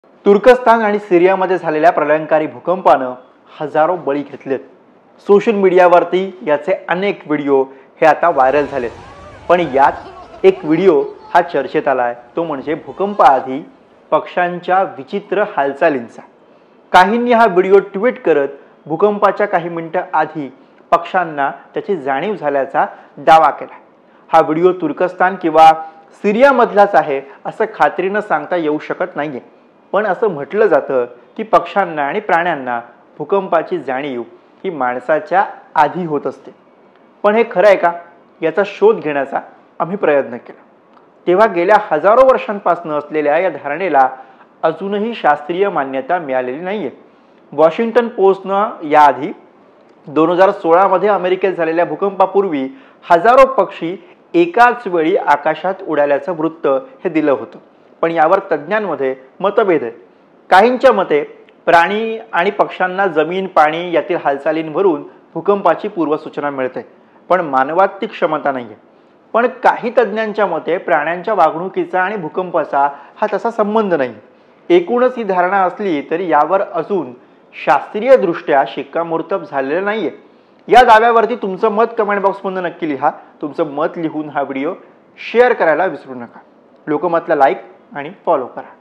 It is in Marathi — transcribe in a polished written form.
तुर्कस्तान आणि सिरियामध्ये झालेल्या प्रलयंकारी भूकंपानं हजारो बळी घेतलेत। सोशल मीडियावरती याचे अनेक व्हिडिओ हे आता व्हायरल झालेत। पण यात एक व्हिडिओ हा चर्चेत आलाय, तो म्हणजे भूकंपाआधी पक्ष्यांच्या विचित्र हालचालींचा। काहींनी हा व्हिडिओ ट्विट करत भूकंपाच्या काही मिनिटं आधी पक्ष्यांना त्याची जाणीव झाल्याचा दावा केला। हा व्हिडिओ तुर्कस्तान किंवा सिरियामधलाच आहे असं खात्रीने सांगता येऊ शकत नाहीये, पण असं म्हटलं जातं की पक्ष्यांना आणि प्राण्यांना भूकंपाची जाणीव ही माणसाच्या आधी होत असते। पण हे खरं आहे का, याचा शोध घेण्याचा आम्ही प्रयत्न केला। तेव्हा गेल्या हजारो वर्षांपासून असलेल्या या धारणेला अजूनही शास्त्रीय मान्यता मिळालेली नाहीये। वॉशिंग्टन पोस्टनं याआधी 2016 मध्ये अमेरिकेत झालेल्या भूकंपापूर्वी हजारो पक्षी एकाच वेळी आकाशात उडाल्याचं वृत्त हे दिलं होतं। पण यावर तज्ञांमध्ये मतभेद आहेत। काहींच्या मते प्राणी आणि पक्ष्यांना जमीन पाणी यातील हालचालींवरून भूकंपाची पूर्वसूचना मिळते, पण मानवात ती क्षमता नाहीये। पण काही तज्ञांच्या मते प्राण्यांच्या वागणुकीचा आणि भूकंपाचा हा तसा संबंध नाही। एकूणच ही धारणा असली तरी यावर अजून शास्त्रीय दृष्ट्या शिक्कामोर्तब झालेलं नाहीये। या दाव्यावरती तुमचं मत कमेंट बॉक्समध्ये नक्की लिहा। तुमचं मत लिहून हा व्हिडिओ शेअर करायला विसरू नका। लोकमतला लाईक आणि फॉलो करा।